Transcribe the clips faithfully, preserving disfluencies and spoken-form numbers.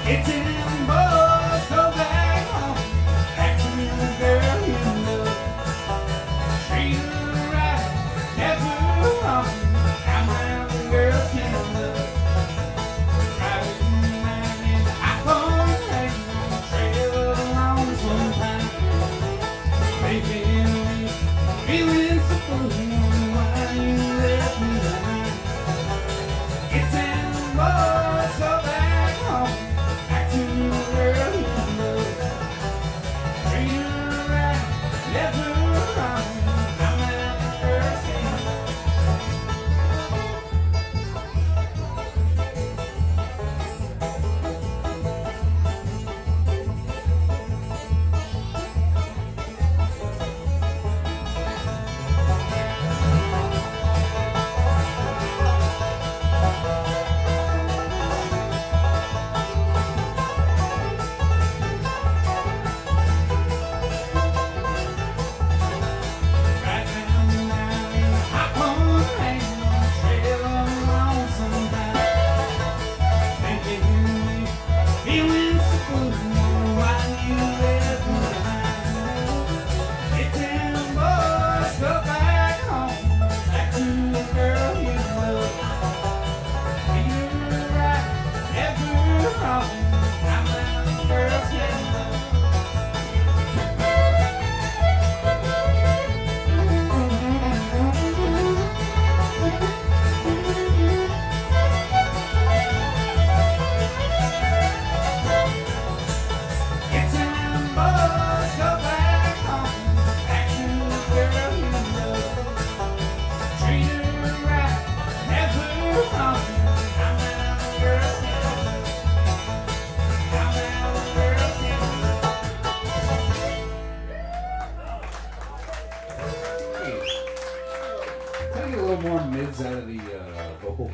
More mids out of the uh, vocal.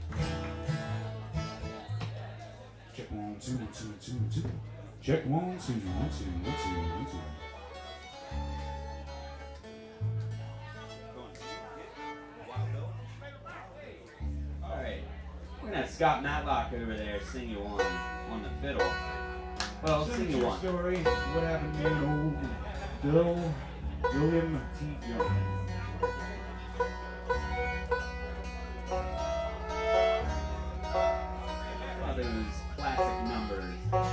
Check one, two, two, two, two. Check one, two, one, two, one, two, one, two. All right, we're gonna have Scott Matlock over there sing you one on the fiddle. Well, sing you one. Story. What happened to an old Bill William T. Young? Those classic numbers.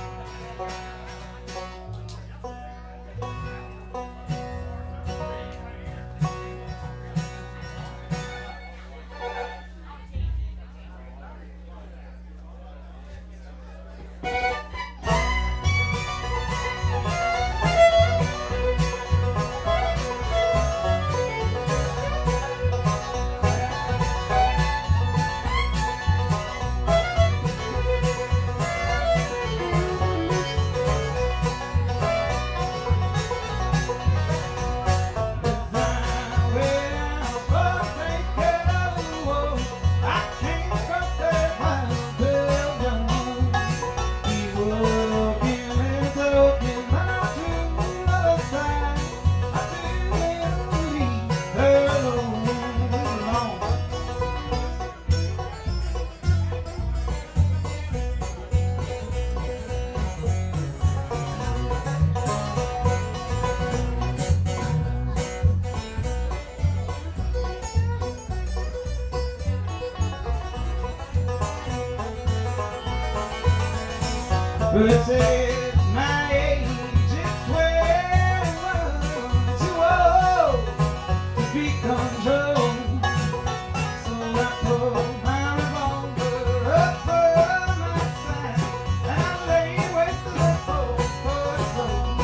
But say my age is twenty-one, too old to be controlled. So I pull my revolver up from my side and I lay waste to the floor for a soul.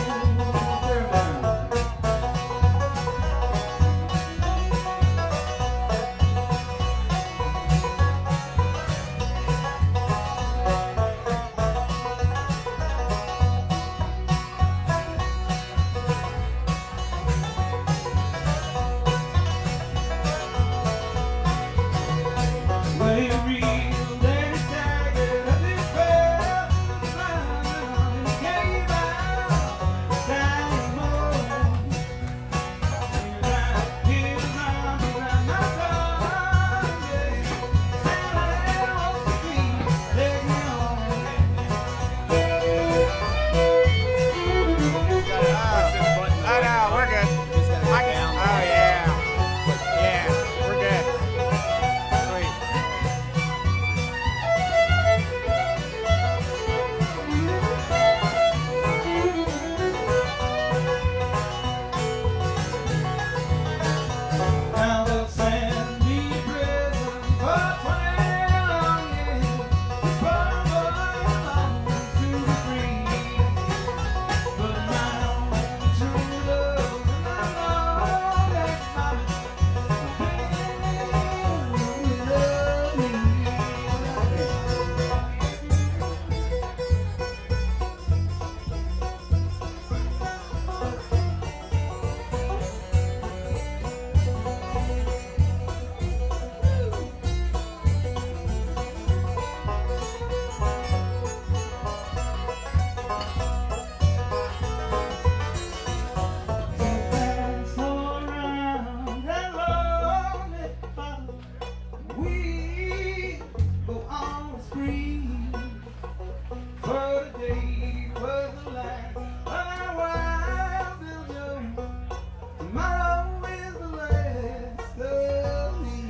for the day was the last of our wild Bill Joe. Tomorrow is the last of me.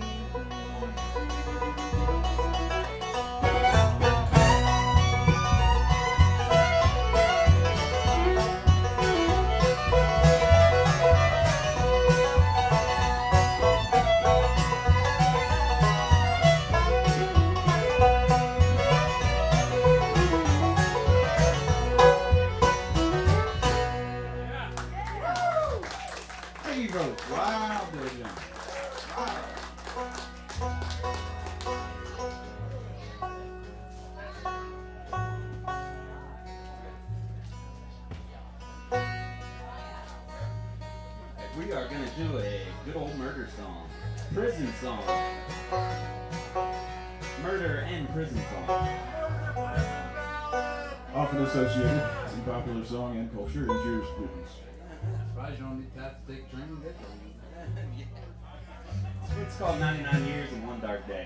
Wow, Bill Jones. Wow. We are going to do a good old murder song. Prison song. Murder and prison song. Often associated in popular song and culture and jurisprudence. Surprised you don't need to have to take training. Yeah. It's called ninety-nine Years and One Dark Day.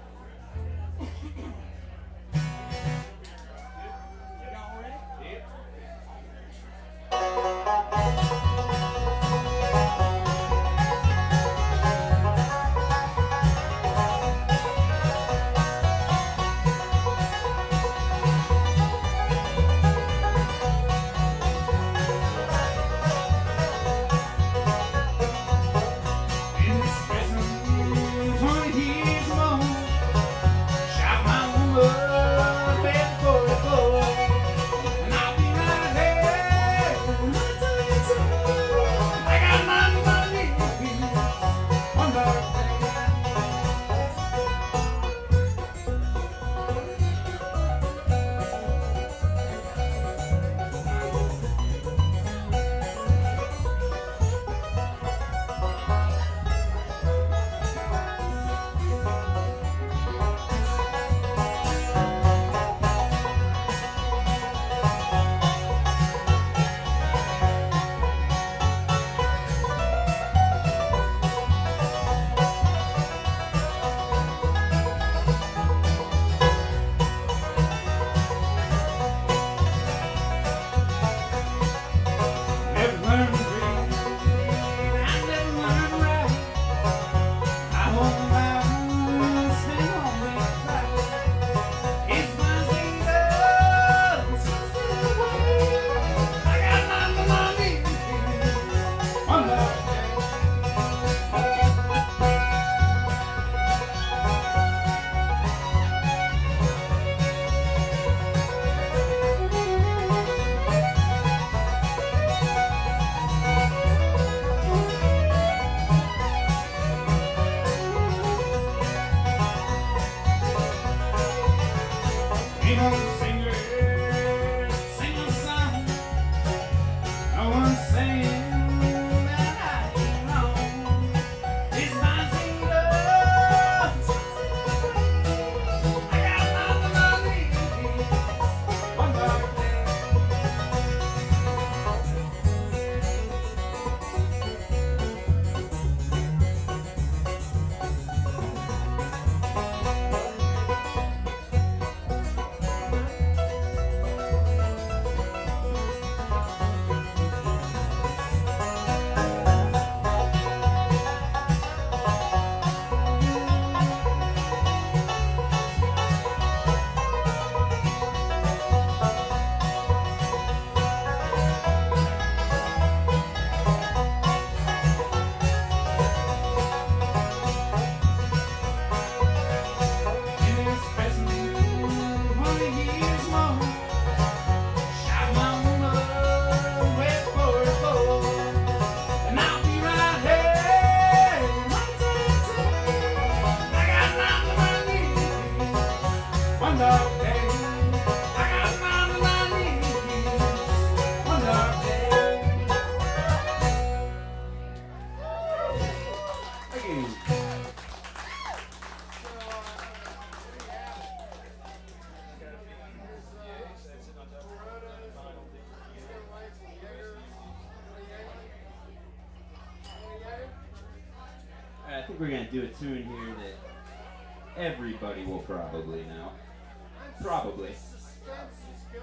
I think we're going to do a tune here that everybody will probably know. Probably.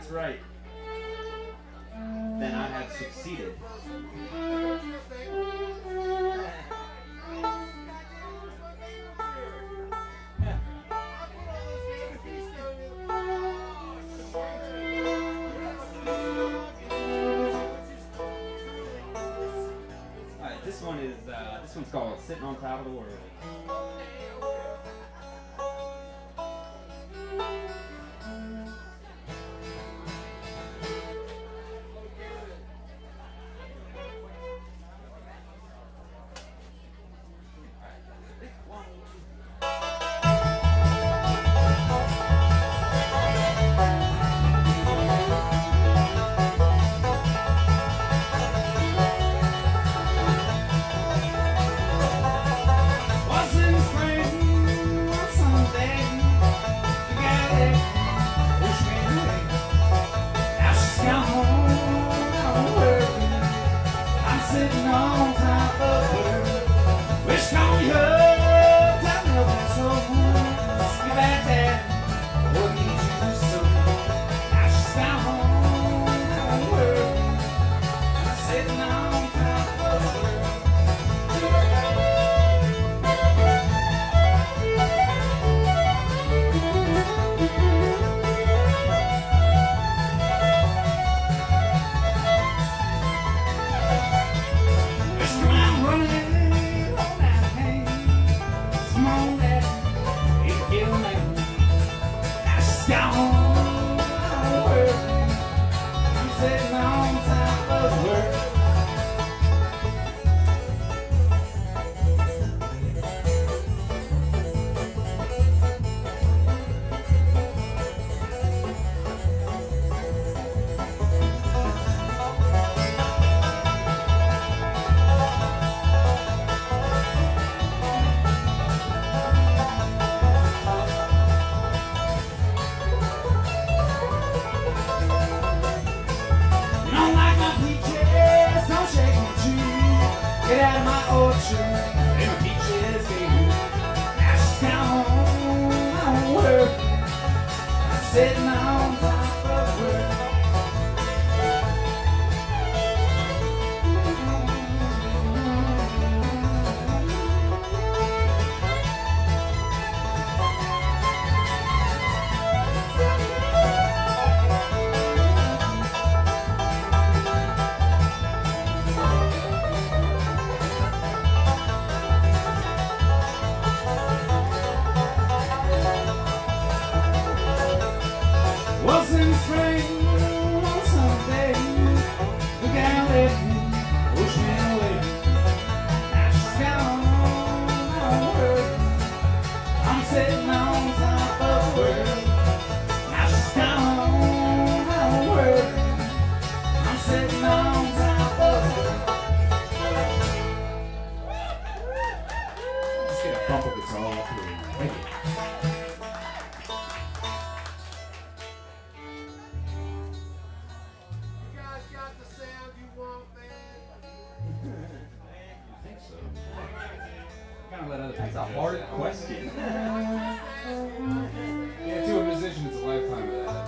that's right, then I have succeeded. Alright, this one is, uh, this one's called Sitting on Top of the World. That's a hard question. Yeah, to a musician, it's a lifetime of that.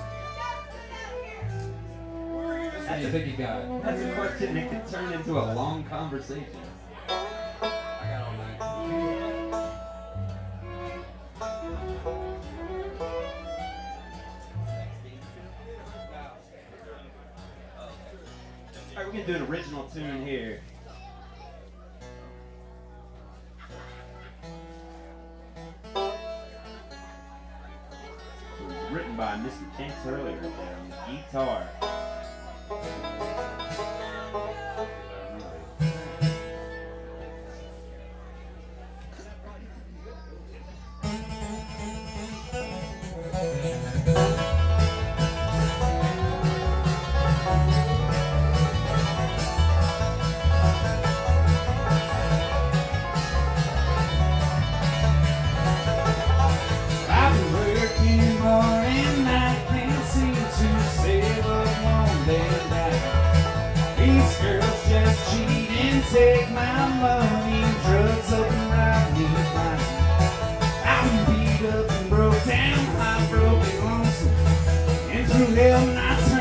How do you think you got it? That's a question that could turn into a long conversation. I got all night. Alright, we're gonna do an original tune here. It was written by Mister Chance earlier right there on the guitar. Take my money, drugs up and ride me fine. I've been beat up and broke down, I broke and lonesome, and through hell and I turned.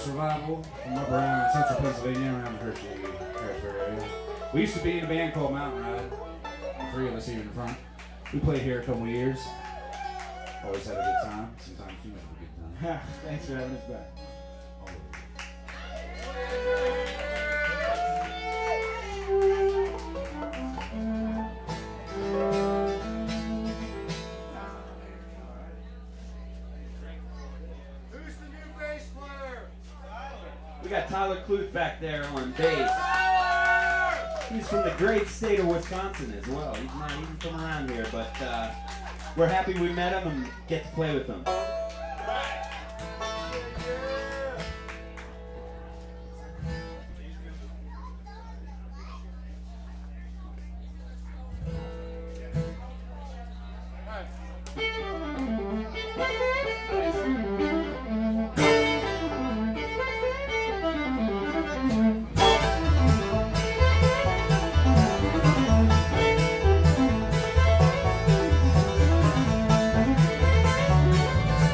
revival from up around central Pennsylvania, around the Hershey, Harrisburg area. We used to be in a band called Mountain Ride. Three of us here in the front. We played here a couple of years. Always had a good time. Sometimes too much of a good time. Thanks for having us back. Who's the new bass player? We got Tyler Cluth back there on bass. He's from the great state of Wisconsin as well. He's not even from around here, but uh, we're happy we met him and get to play with him. Thank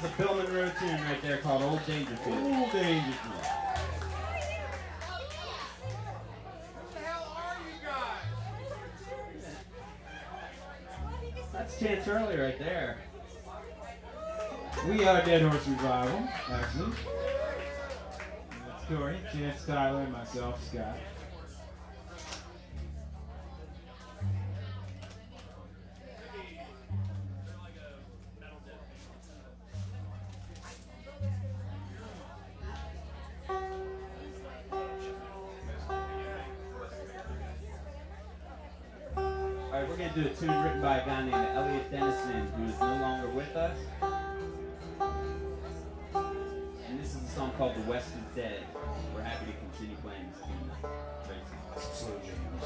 That's a Bill Monroe tune right there called Old Dangerfield. Old Dangerfield. What the hell are you guys? That's Chance Early right there. We are Dead Horse Revival, actually. That's Corey, Chance, Tyler, and myself, Scott. Alright, we're going to do a tune written by a guy named Elliot Dennison, who is no longer with us. And this is a song called The West is Dead. We're happy to continue playing this tune. Great song. Slow jams.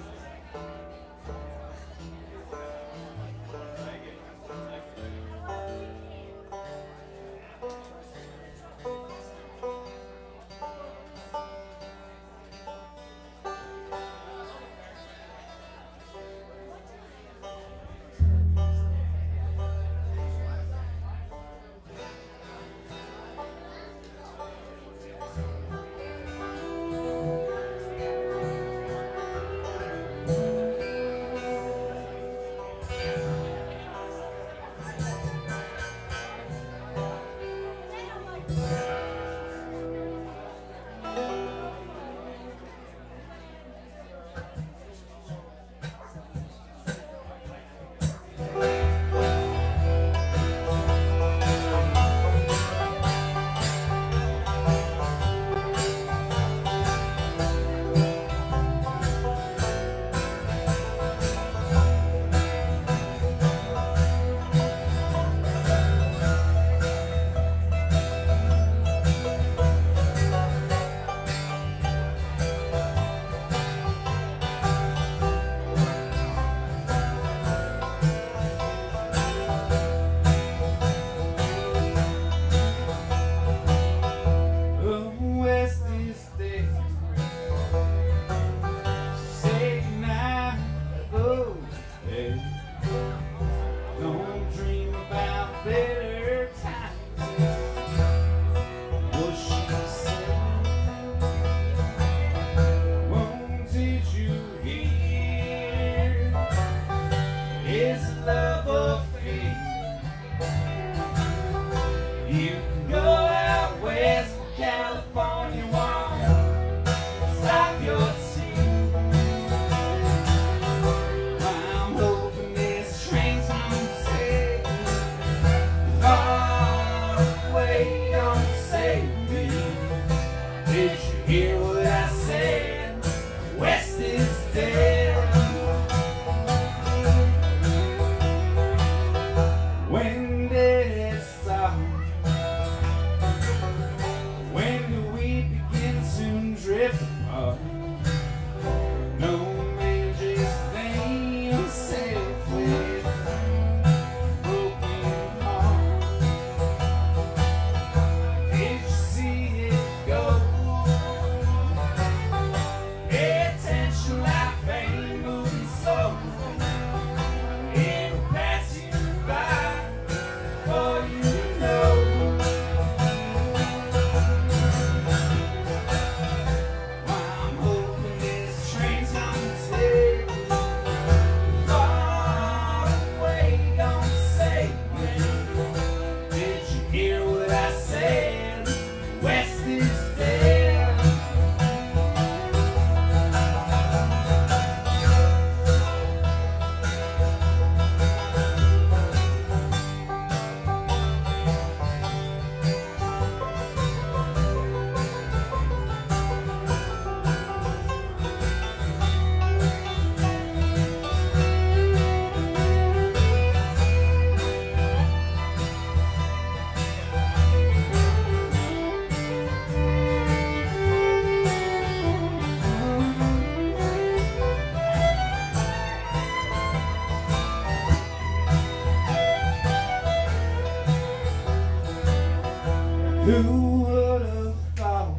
Who would have thought?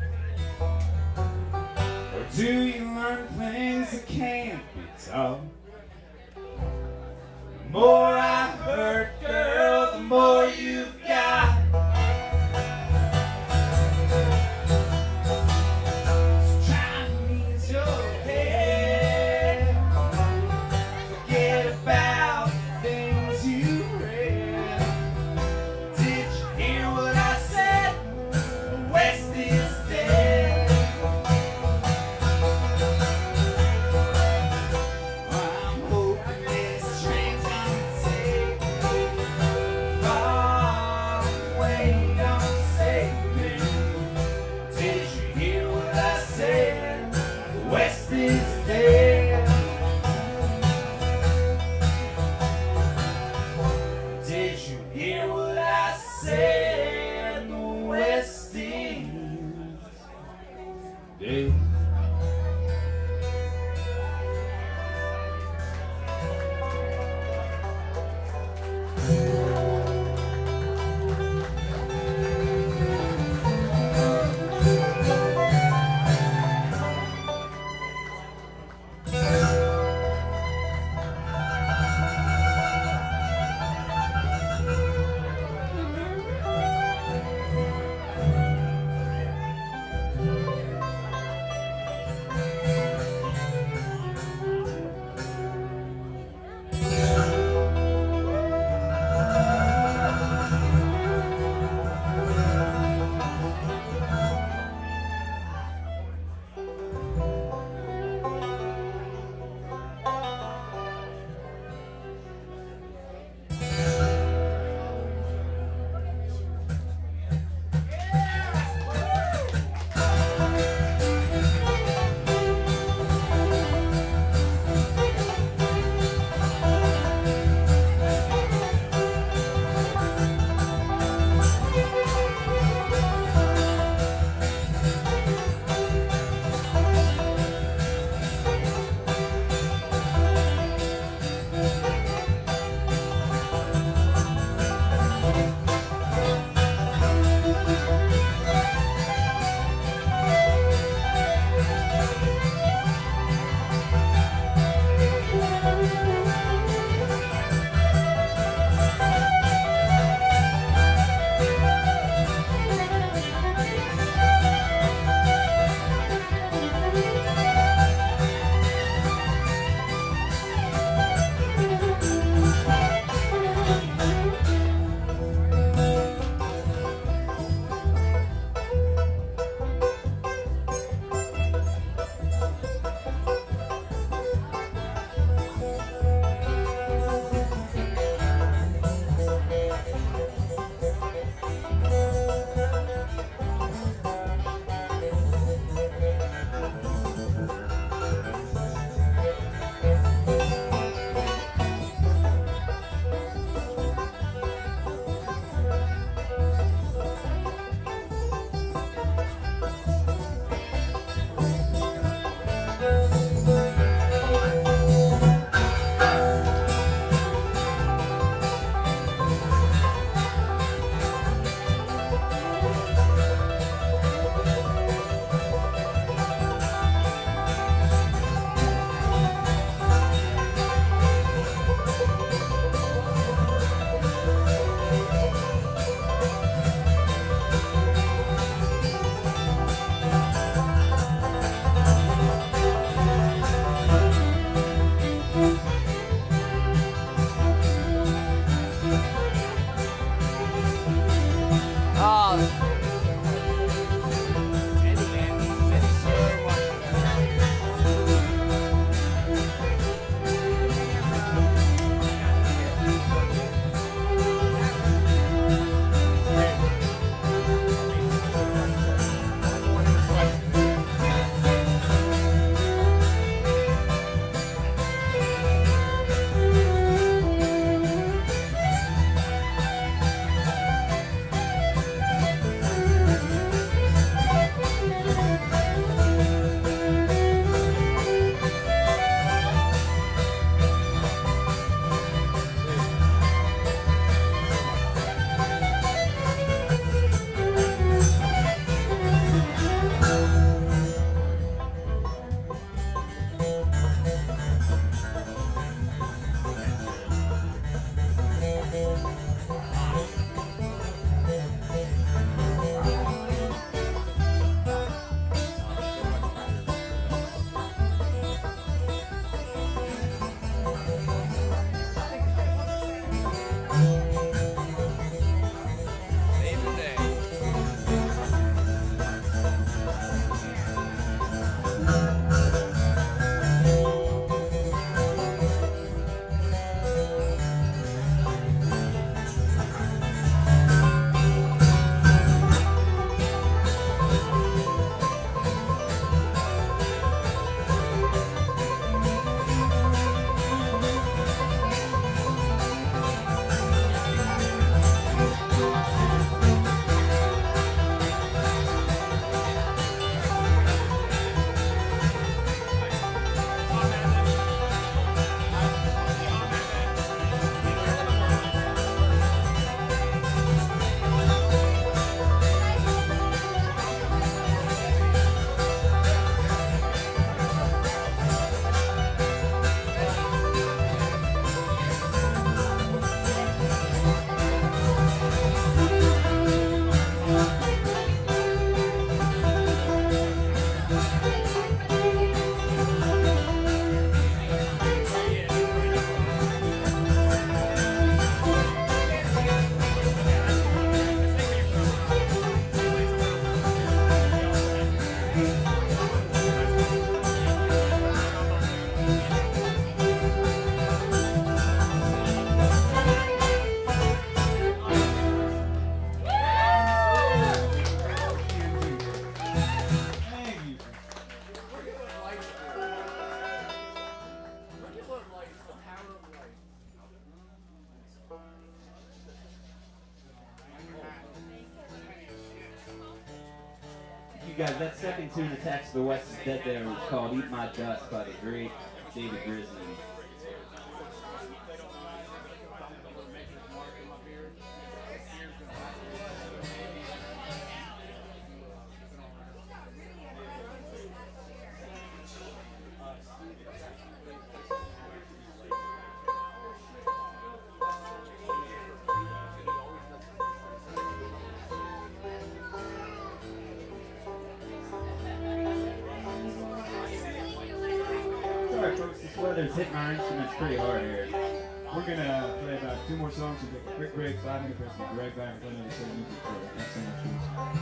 Or do you learn things that can't be taught? The more I hurt, girl, the more you've got. Guys, that second tune, Attacks to the West is Dead there, was called Eat My Dust by the great David Grizzly. Weather's hitting our instruments pretty hard here. We're gonna play about two more songs and take a quick break, five minute break, and be right back with another set of music for the next song.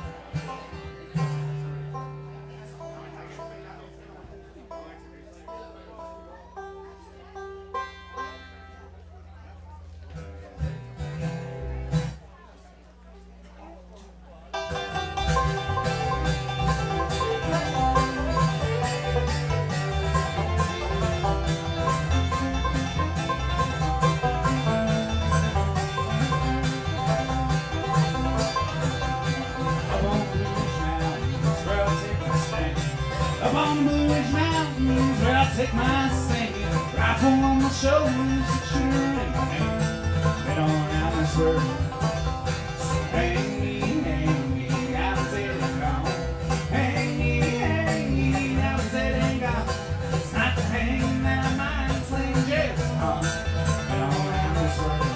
Take my singing rifle on my shoulders, sure in my hand. Been on out this world, so hang me, hang me, I was dead and gone. Hang me, hang me, I was dead and gone. It's not the hanging that I mind sling just on. Been on out this world.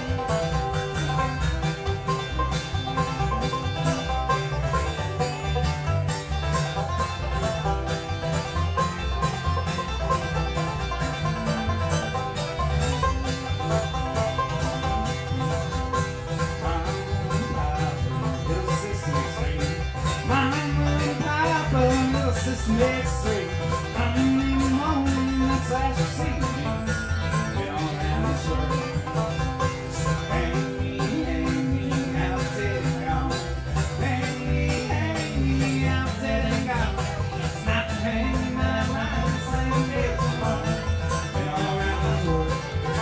makes three. I'm home, that's as you see me. We all have this world. So hang me, hang me, out dead and gone. Hang me, hang me, out dead and gone. It's not to hang my mind, it's like it's tomorrow. We all have this world.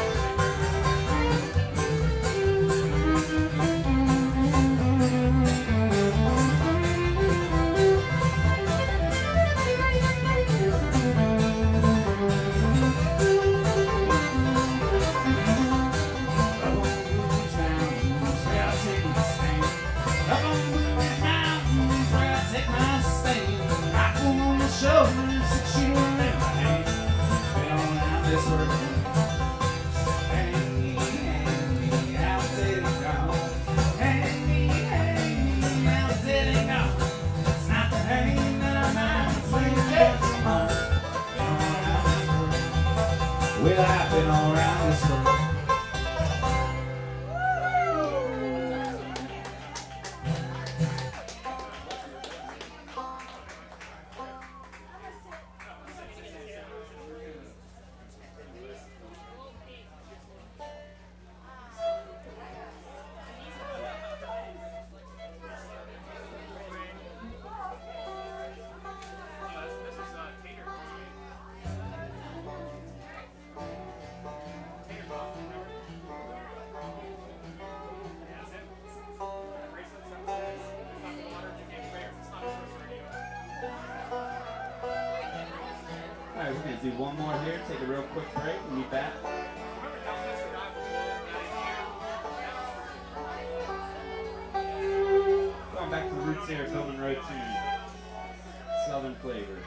Shoulders that you were in my hand. We don't have this work. So hang me, hang me, out dead and gone. Hang me, hang me, out dead and gone. It's not the hang that I'm out, it's like it's tomorrow. Well, I've been all around this world. Alright, we're going to do one more here, take a real quick break, and be back. Going back to the roots here, Tillman Road two. Southern flavor.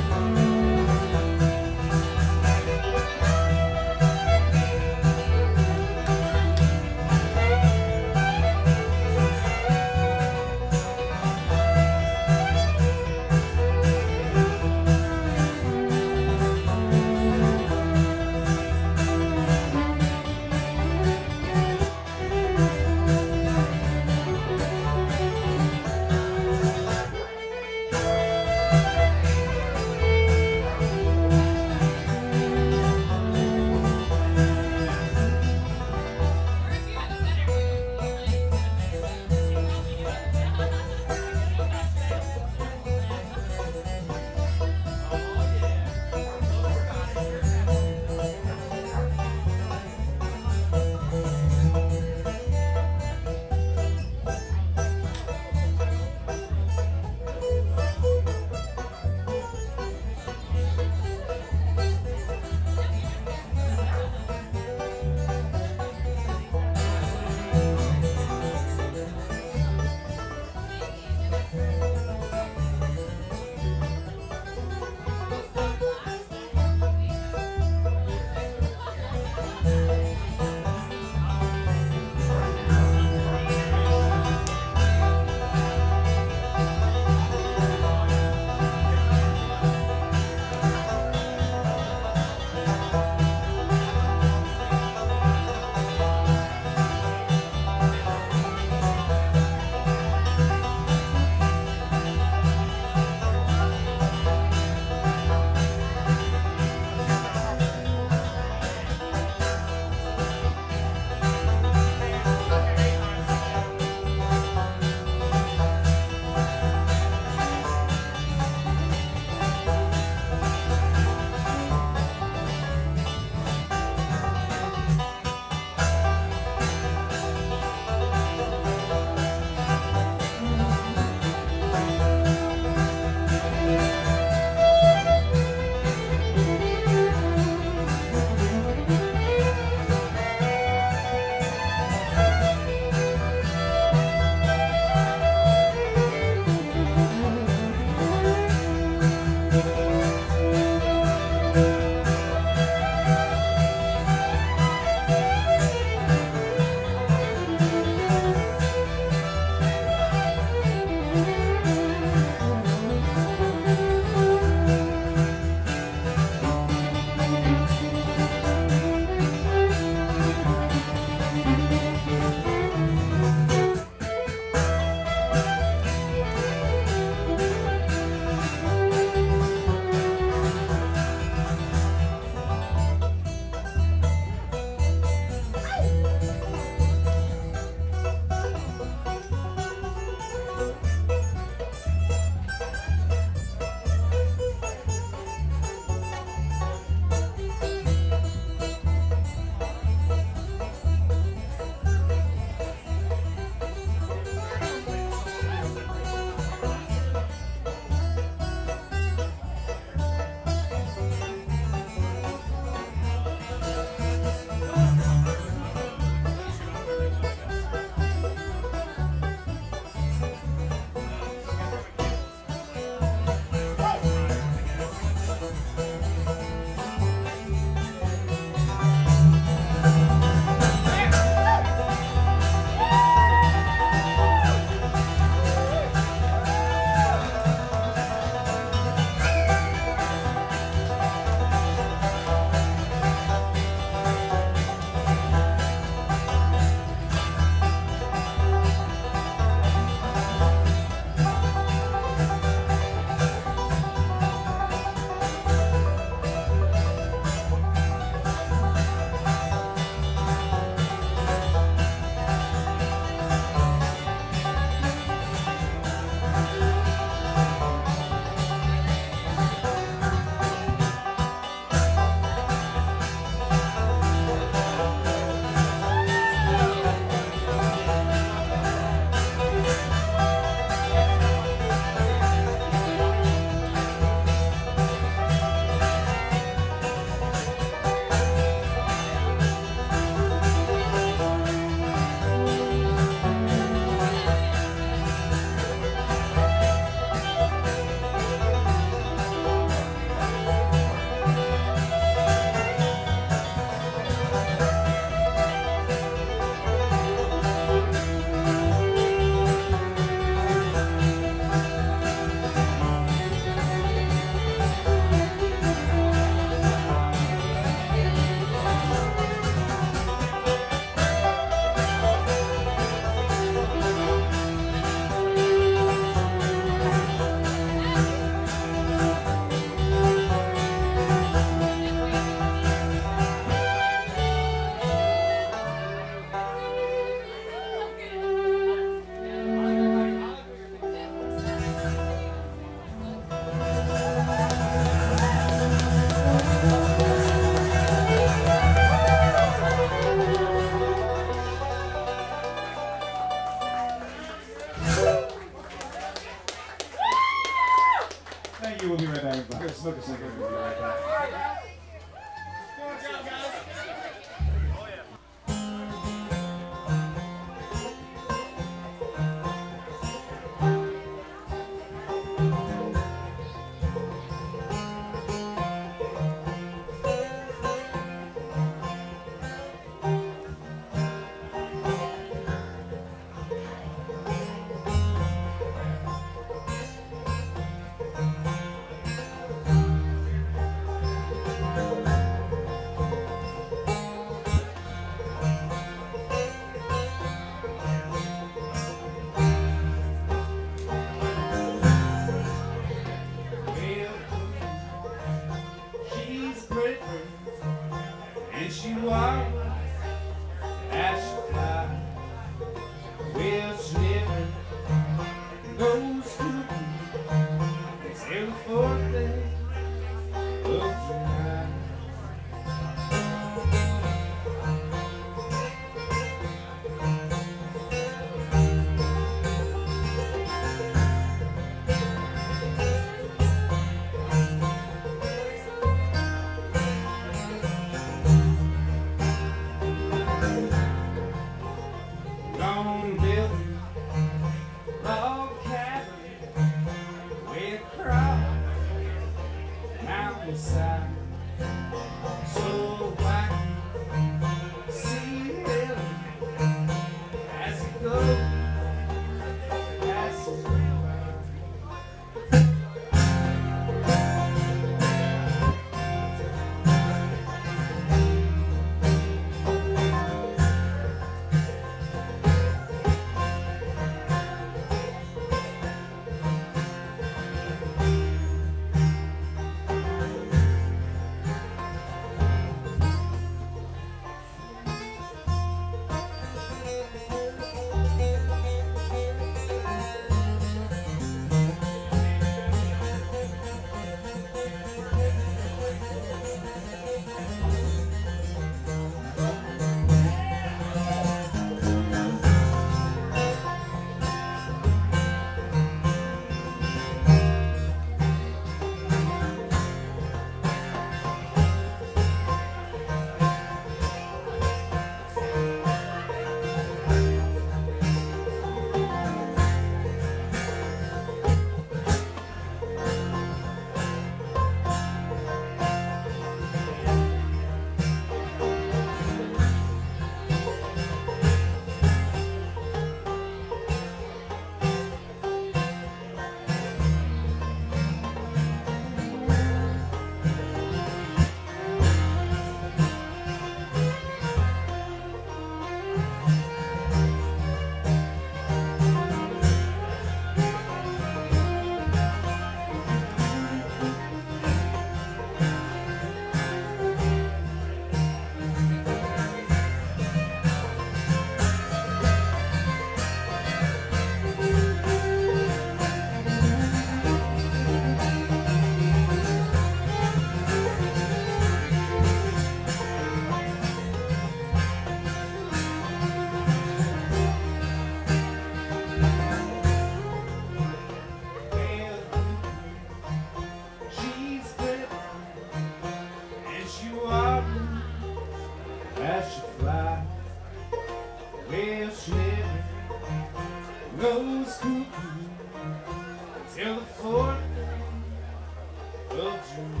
goes cuckoo till the fourth day of June.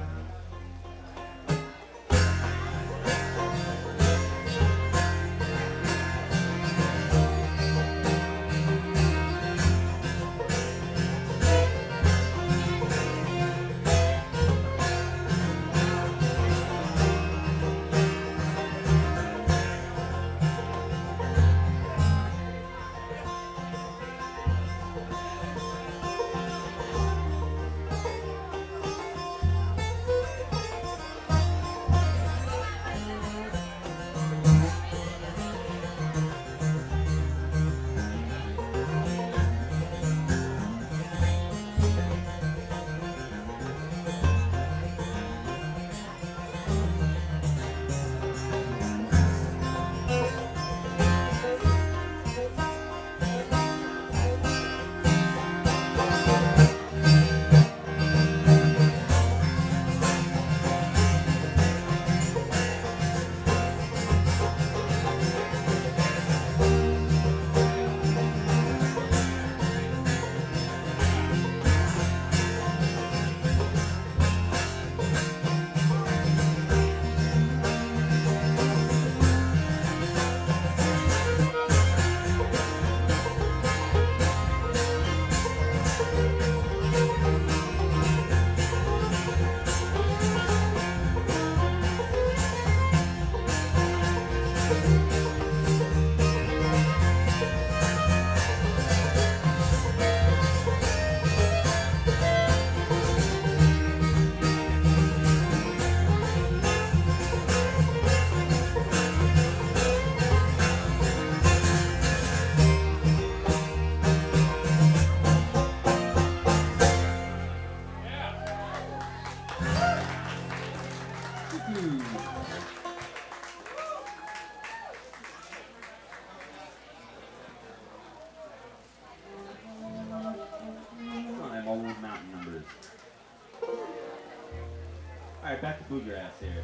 Alright, back to bluegrass here.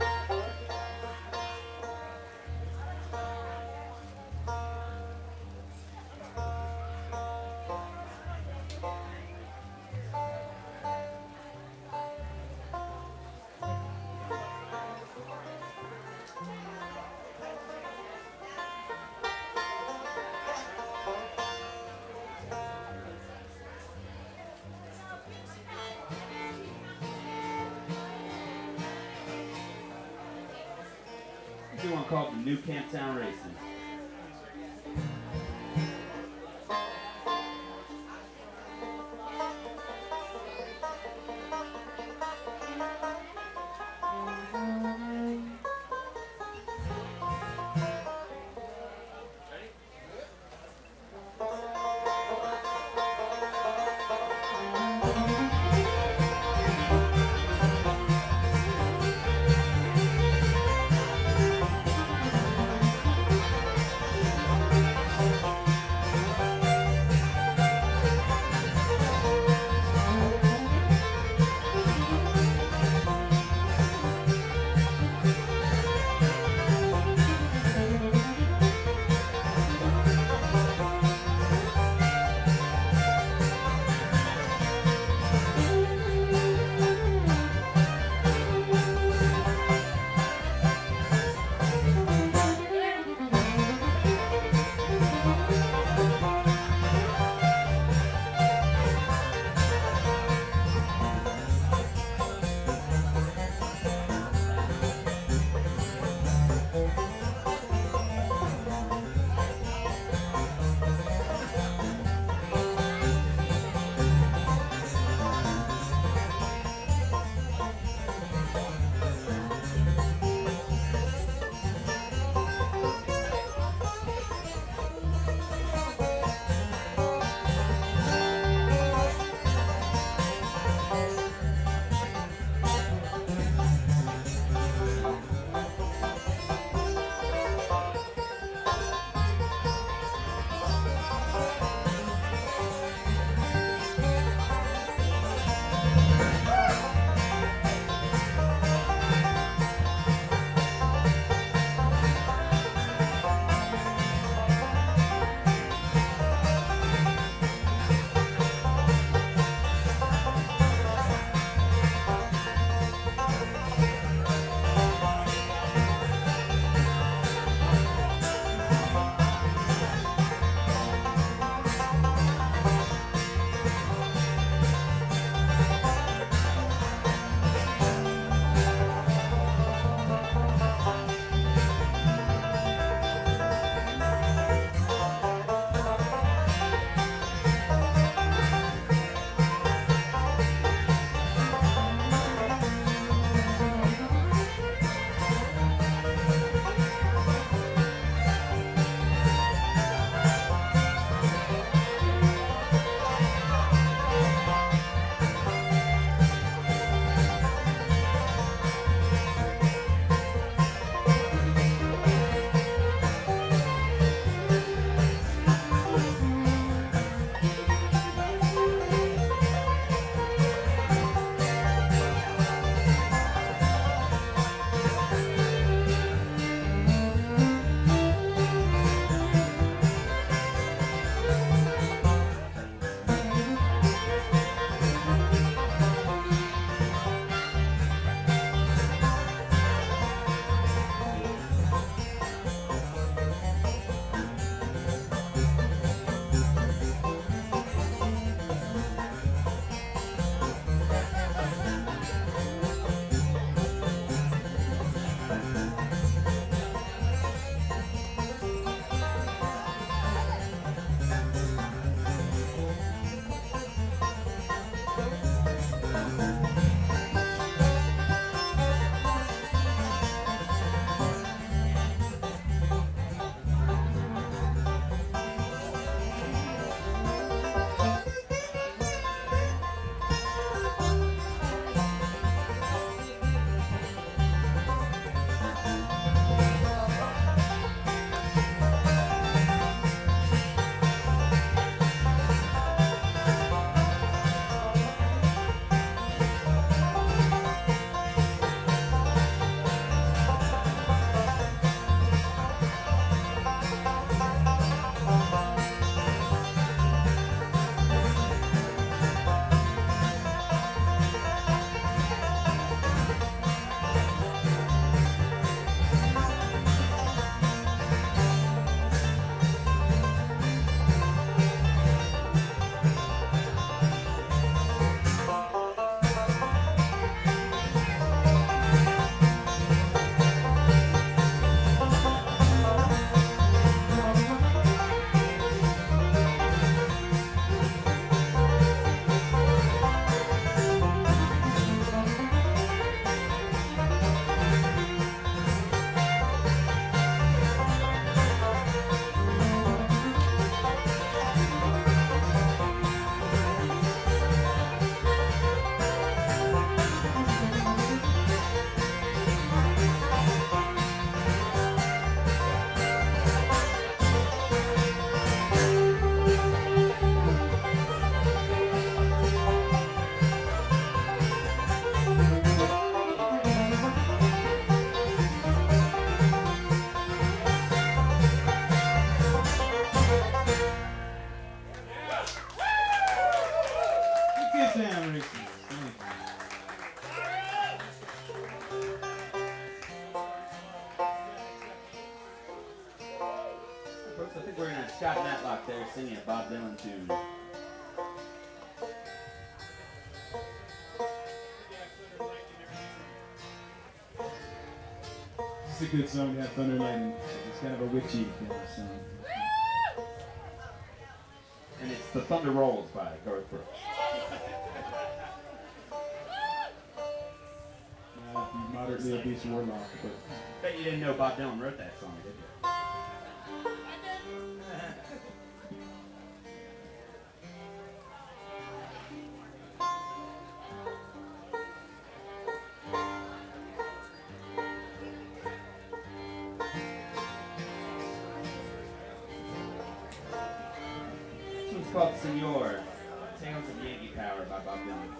One called the New Camptown Races. Thank folks. I think we're gonna have Scott Matlock there singing a Bob Dylan tune. It's a good song to have thunder and lightning. It's kind of a witchy kind of song. And it's The Thunder Rolls by Garth Brooks. Uh, moderately obese warlock, but Bet you didn't know Bob Dylan wrote that song, did you? This one's called Senor, Tales of Yankee Power by Bob Dylan.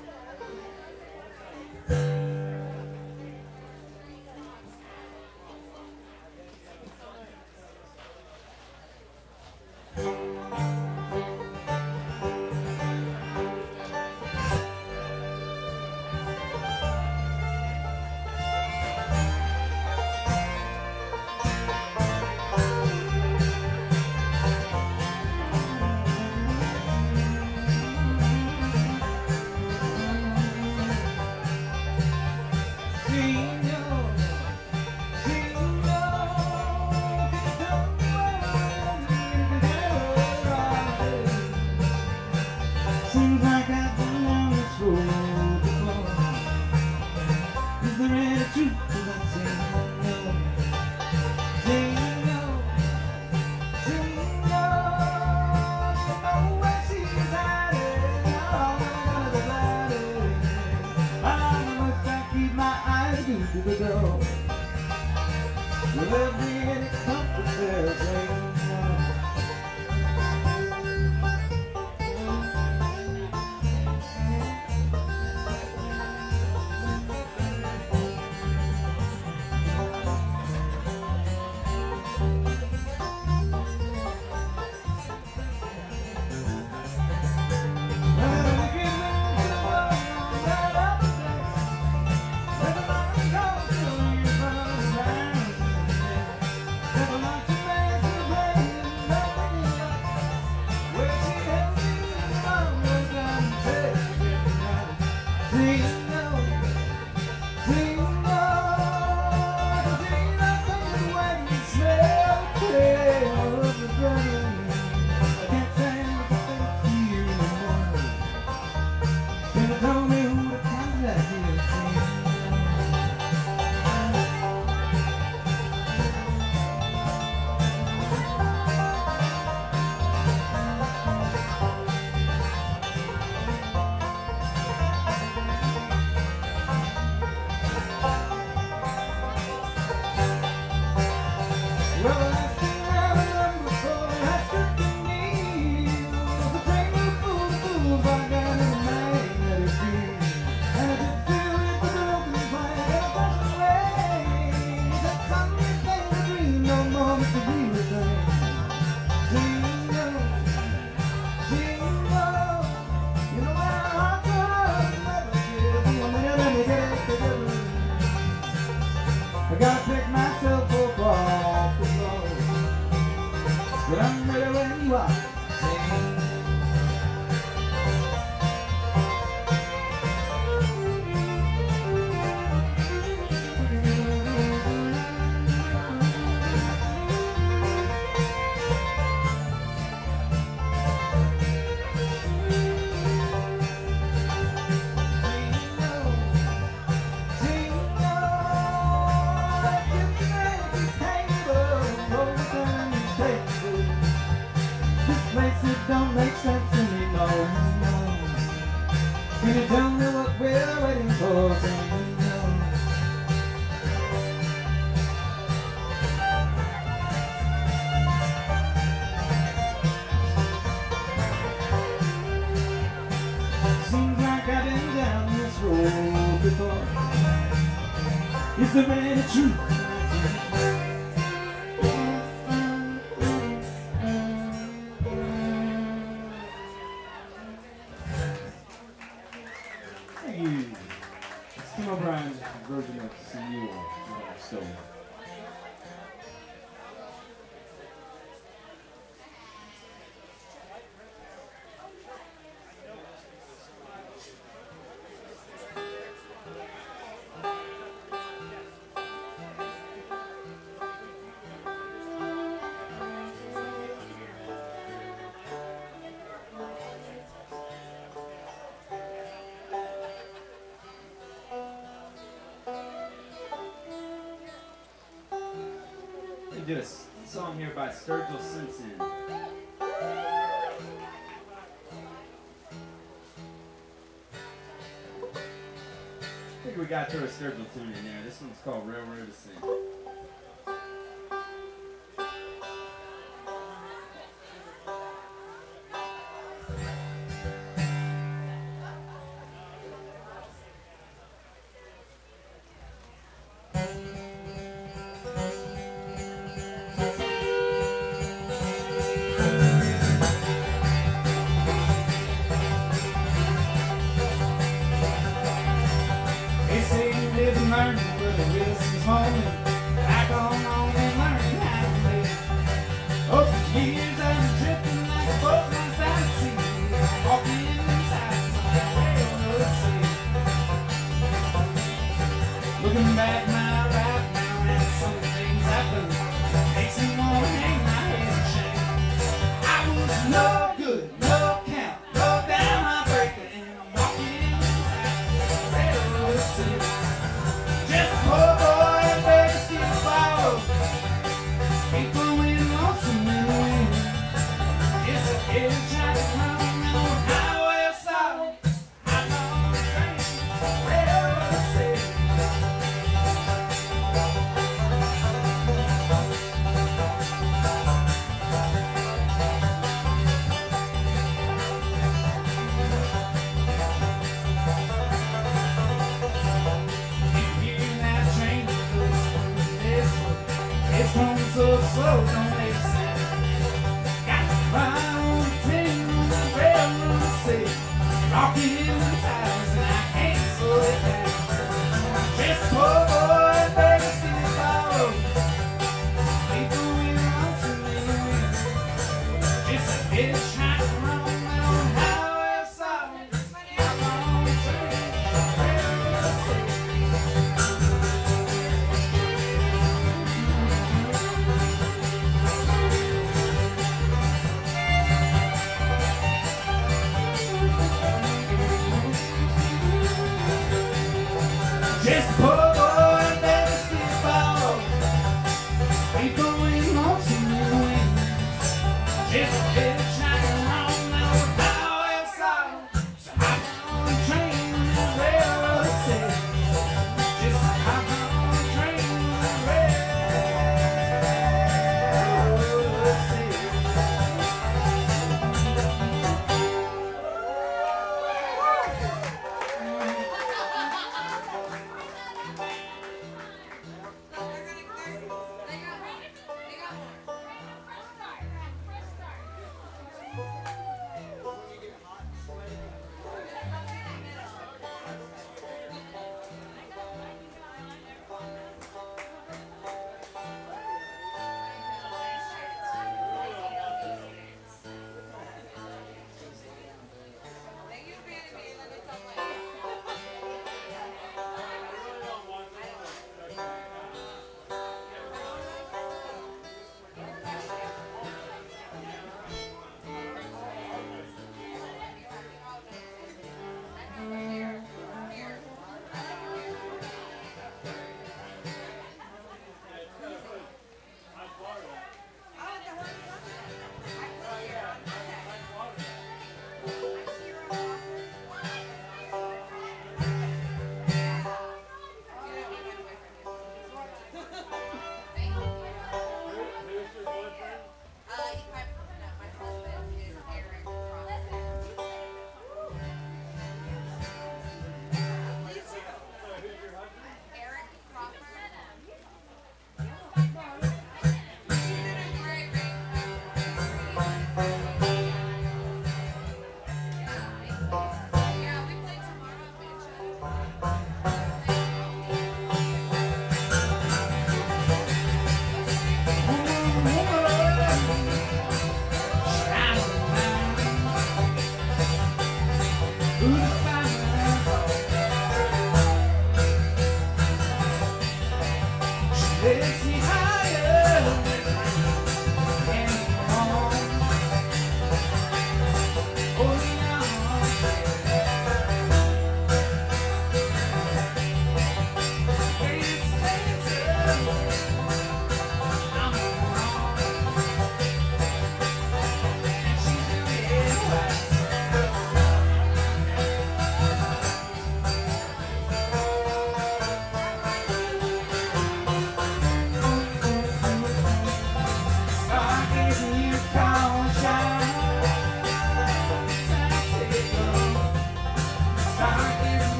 seems like I've been down this road before. Is there any truth to that saying no? Saying no, saying no. You know where she's hiding, all another body. I must I keep my eyes glued to the door. Will there be any comfort there saying no? I gotta pick myself up off the floor, but I'm ready when you are. Don't make sense anymore. Can you tell me what we're waiting for? Seems like I've been down this road before. Is there any truth? O'Brien's version of Senor, so. to do a s- song here by Sturgill Simpson. I think we got through a Sturgill tune in there. This one's called Railroad to Sin. They say you live and learn where the risk is home. Back on home and learn how to live. Over the years I've been drifting like a boat lost out at sea, walking inside some railroad city. Looking back my life now and some things I've done makes me wanna hang my head in shame. I was no good, no count, no down my breaker, and I'm walking inside railroad city. Just a poor boy and better still follow. Speak blowing lonesome in the wind. It's a kid trying to come on the highway of sorrow. I'm on the train, railroad city. It's going so slow, don't make sense. Got to ride on the train on the railroad city, rocking in the tires and I can't slow it down. Just a poor boy, better still follow. People we want to live. Just a bitch trying to run on the highway of sorrow. I'm on the train, railroad city. Just a poor boy, better still follow. People we want to win. Just a bitch trying to run down the highway of sorrow. So hop on the train on the railroad city. Just hop on the train on the railroad city.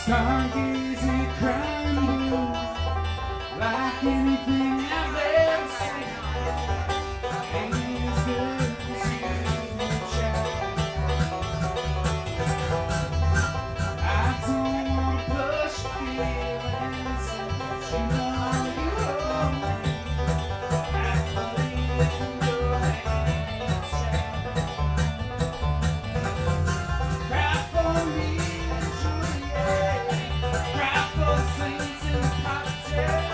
Stargazing crying blue, like anything I've ever seen. Ain't as good as you, child. I don't wanna push feelings, but you know you hold me. I believe in your hands, child. Cry for me, Juliet. Cry for the saints in the cocktail.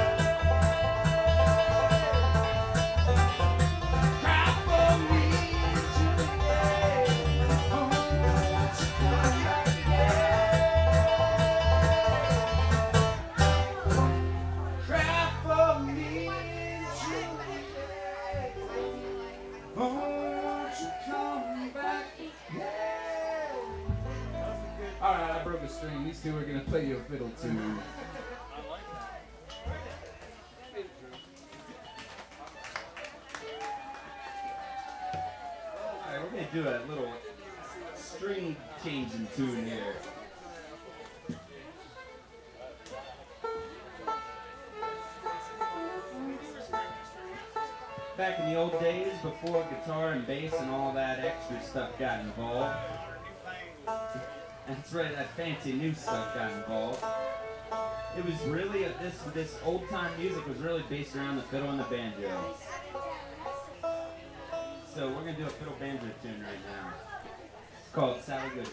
Cry for me, Juliet. Oh, won't you come back again? Cry for me, Juliet. Oh, won't you come back again? All right, I broke a string. These two are gonna play you a fiddle tune. Alright, we're gonna do a little string changing tune here. Back in the old days, before guitar and bass and all that extra stuff got involved. That's right, that fancy new stuff got involved. It was really, a, this this old time music was really based around the fiddle and the banjo. So we're gonna do a fiddle banjo tune right now. It's called Sally Goodman.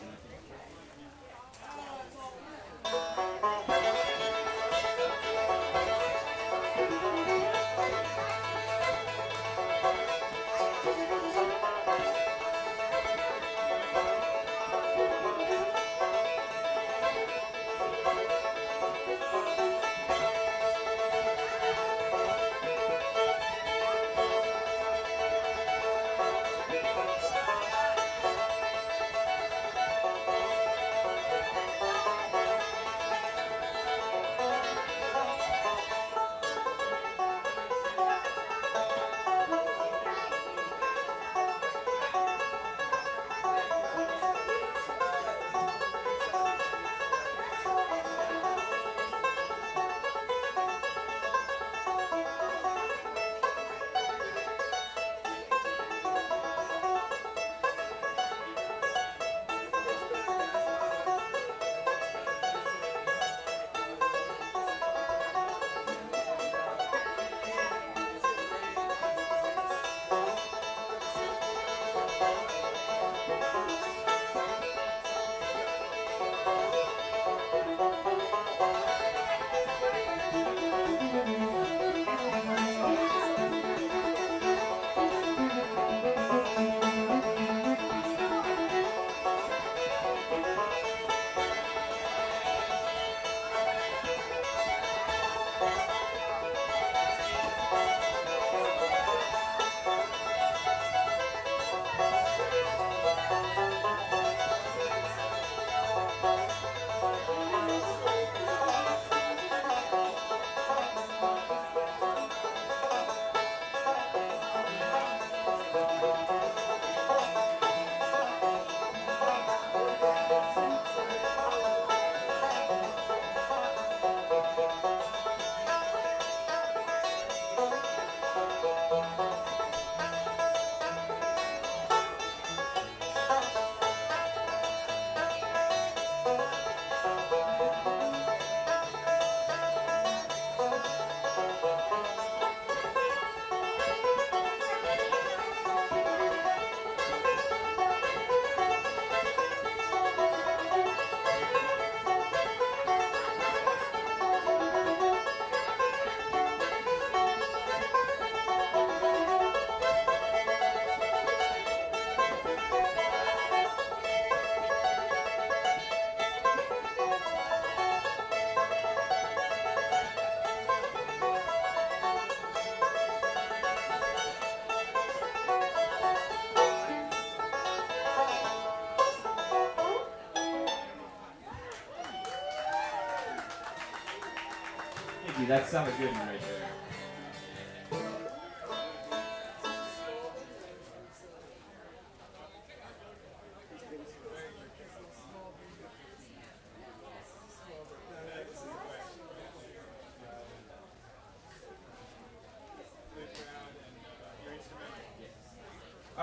That's Sally Goodman right there.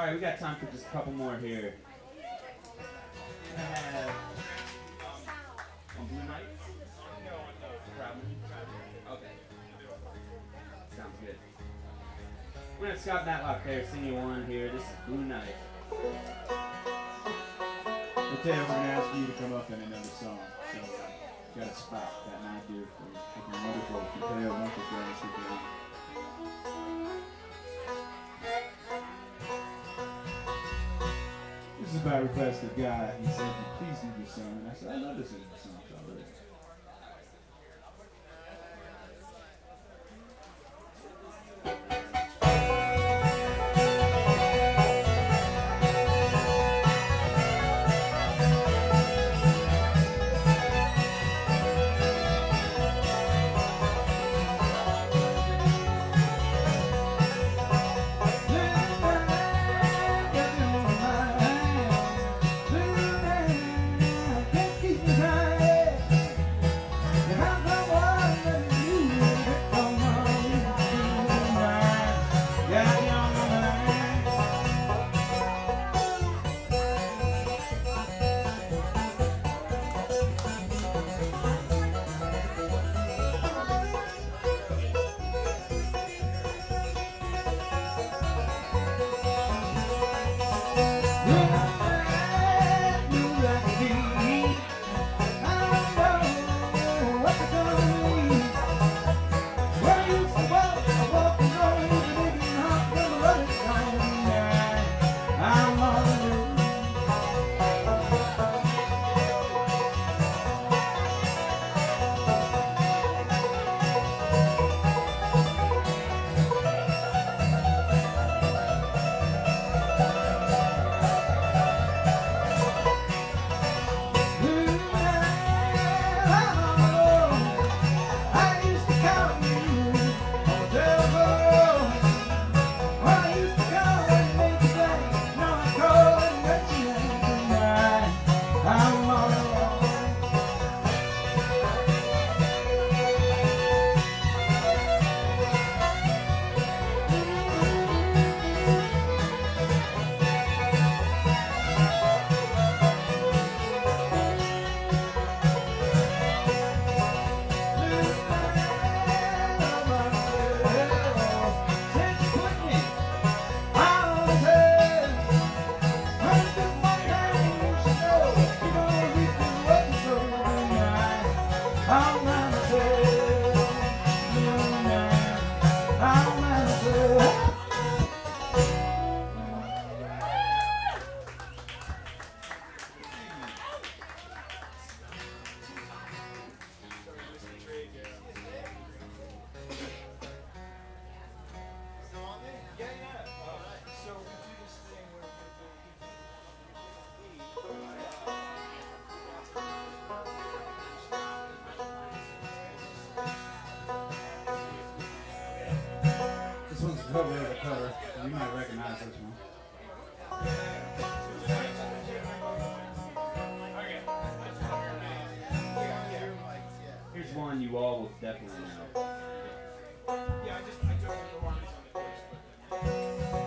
All right, we got time for just a couple more here. I have on Blue Night. Probably. Okay. Sounds good. We're gonna have Scott Matlock there sing you one here. This is Blue Night. Okay, we're gonna ask you to come up in another song. So, uh, got a spot that night here for for your wonderful Mateo Uncle Dennis again. This is by request of God. He said, please do this song. And I said, I love to sing this song. So I really. Cover of the cover. You might recognize this one. Here's one you all will definitely know. Yeah, I just I don't know the one that's on the course.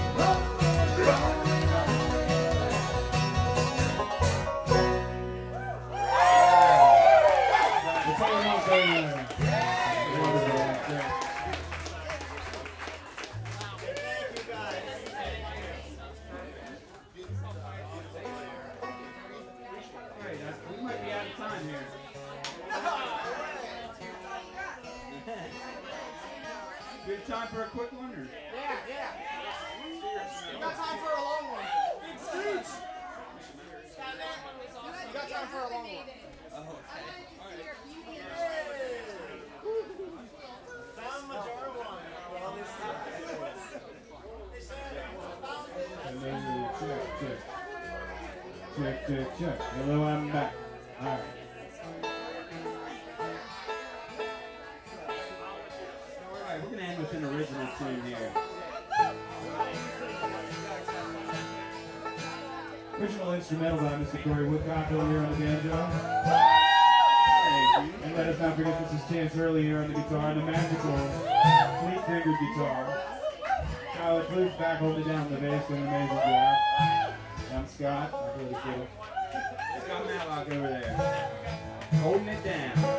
time for a quick one? Or? Yeah, yeah. You got time for a long one. Big Scrooge. You got time for a long one. Oh, okay. Found Majora one. Well, this Hello, check, check. Check, check, check. Hello, I'm back. All right. All right, we're going to end with an original tune here. Original instrumental by Mister Corey Woodcock over here on the banjo. And let us not forget this is Chance Early here on the guitar and the magical fleet-fingered guitar. Tyler Kluge back holding down the bass, doing an amazing job. I'm Scott. I really feel. Scott Matlock over there. Holding it down.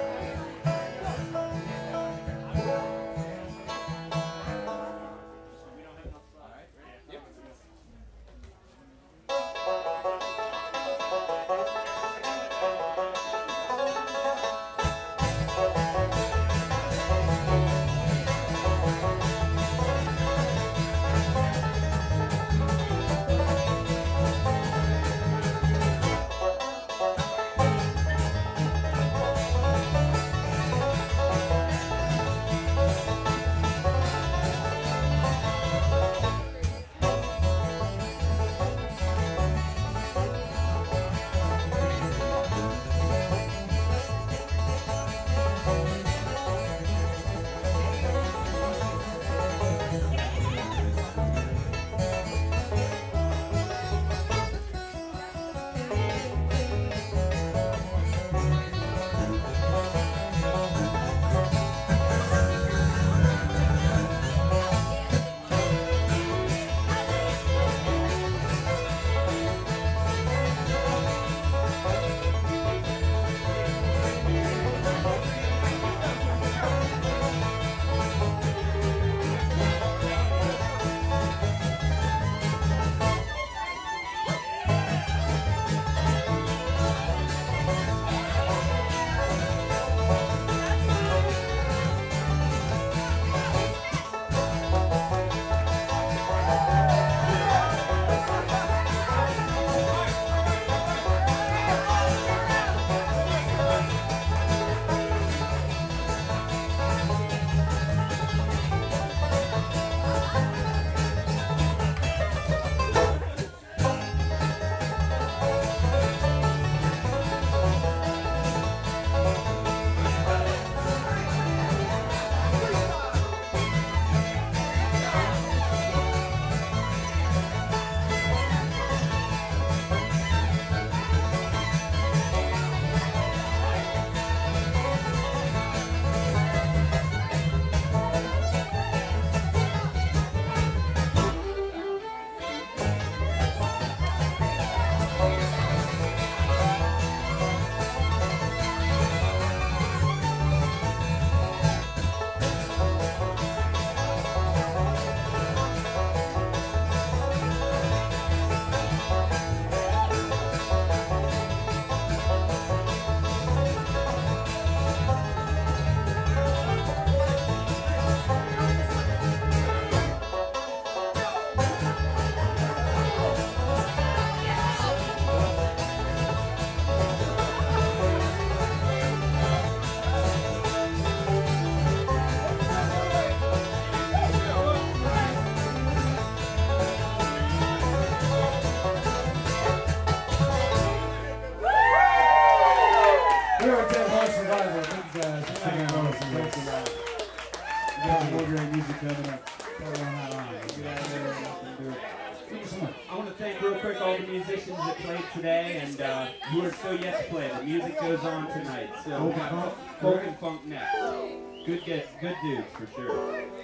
I want to thank real quick all the musicians that played today and uh, who are still yet to play. The music goes on tonight. So we got folk and funk next. Good, good, good dudes for sure.